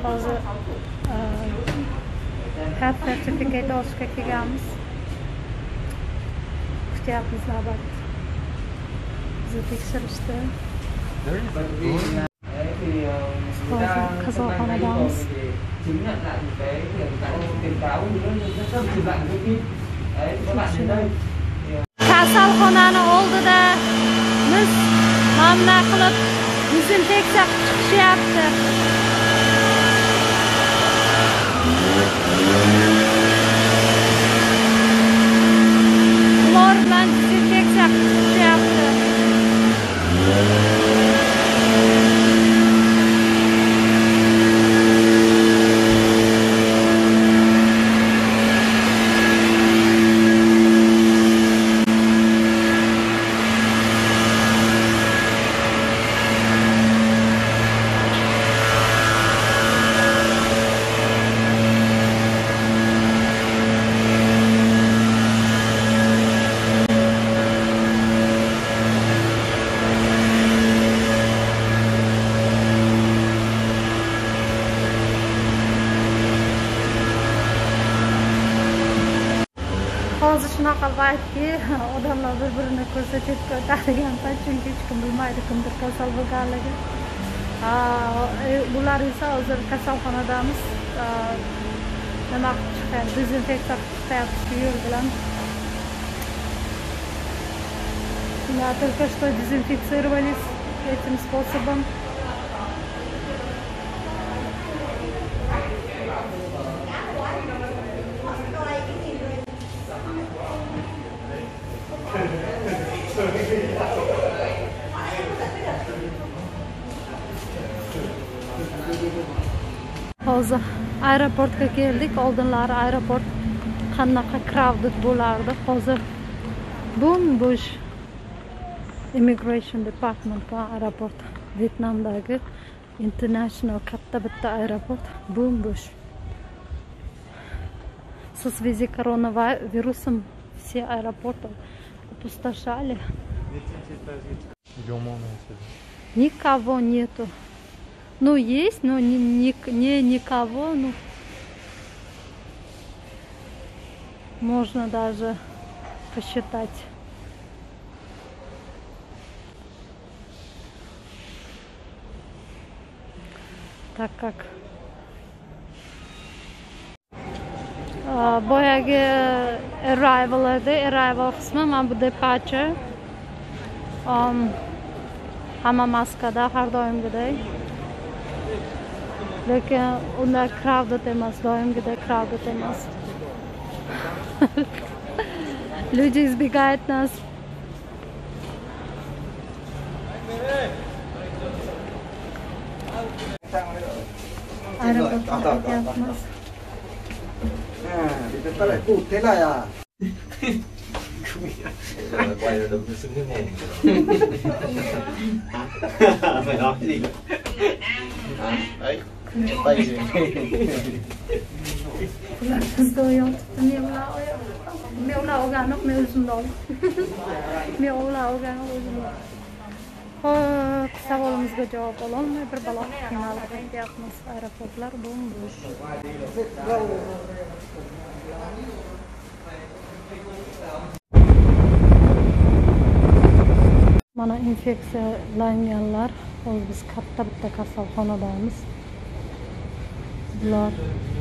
hozir health certificate olishga kelganmiz. Kutyapmiz navbat. Bizni tekshirishdi. Hozir kasalxonadamiz. Chứng nhận lại cái tiền cáo nó rất trừ lại cái phim. Đấy, các bạn đến đây. Kasalxonani oldida biz namna qilib dezinfeksiya chiqishyapti. Klor bilan dezinfeksiya qilishyapti. Hozir shunaqa vaqtki, odamlar bir-birini ko'rsa chetga o'tadigan payt, chunki hech kim bilmaydi kimdir kasal bo'lganligi. Bular esa hozir kasalxonadamiz. Nima qilib dezinfeksiya qilyapti yo'l bilan. Да, только что дезинфицировались этим способом. Hozir aeroportga keldik. Oldinlari aeroport qanaqa crowded bo'lardi. Hozir bo'sh. Immigration Department aeroport. Vyetnamdagi international katta bitta aeroport bo'sh. В связи с коронавирусом все аэропорты опустошали. Никого нету. Ну, есть, но не никого. Ну, можно даже посчитать. Так как boyagi arrival qismi, mana bu departure. Hamma maskada har doimgidek. Lekin ular crowded emas, doimgidek crowded emas. Люди избегают нас. Aeroportga ketyapmiz. Ta lại cụt thế này à? Quay là đấm cho sưng cái mồm. Mày nói cái gì? Đấy, tay gì? Bizda yotibdi, mevlar o'rganib, men o'zimni oldim. Mevlar o'rganib o'zimni. Hop, savolimizga javob ololmay bir balo qiynalib ketyapmiz. Aeroportlar bo'sh. Mana infeksiyalanganlar, hozir biz katta bitta kasalxonadamiz. Bular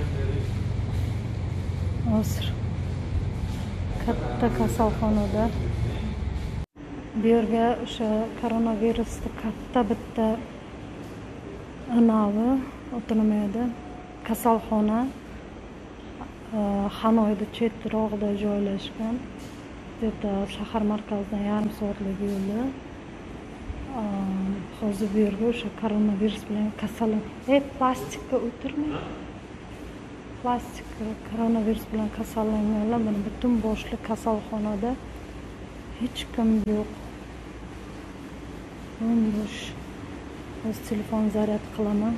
hozir katta kasalxonada. Bu yerga o'sha koronavirusni katta bitta anavi o'tirmaydi. Kasalxona Hanoyda chetrog'ida joylashgan. Bitta shahar markazidan yarim soatlik yo'li. Hozir bu yerga o'sha koronavirus bilan kasallangan. Plastikka o'tirmang. Plastik koronavirus bilan kasallanganlar mana butun boshli kasalxonada hech kim yo'q. Bo'sh. O'z telefon zaryad qilaman.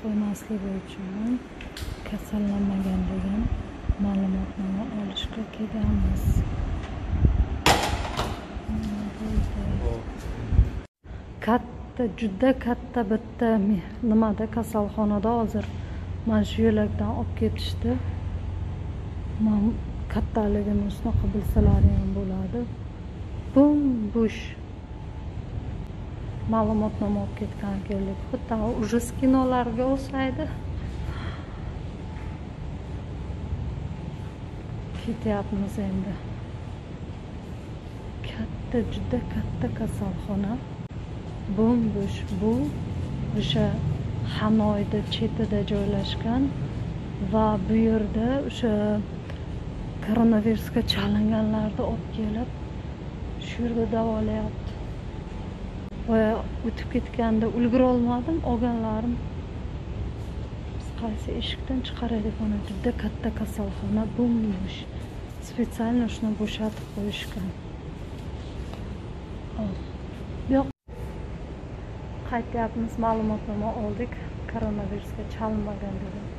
qo'ymasligi uchun kasallanmaganligini ma'lumotnoma olishga kelganmiz. Katta, juda katta bitta nimada kasalxonada hozir mana shu yo'lakdan olib ketishdi. Men kattaligini shunaqa bilsalar ham bo'ladi. Bo'sh ma'lumotnoma olib ketgan keldik. Xuddi ujus kinolarga o'xshaydi. Ketyapmiz endi. Katta, juda katta kasalxona. Bo'sh. Bu o'sha Hanoyda chetida joylashgan va bu yerda o'sha koronavirusga chalinganlarni olib kelib shu yerda davolayapti. Boya o'tib ketganda ulgura olmadim, olganlarim biz qaysi eshikdan chiqaraylik, mana juda katta kasalxona bo'sh. Spetsialno shuni bo'shatib qo'yishgan. Yo'q. Qaytyapmiz, ma'lumotnoma oldik. Koronavirusga chalinmagan dedim.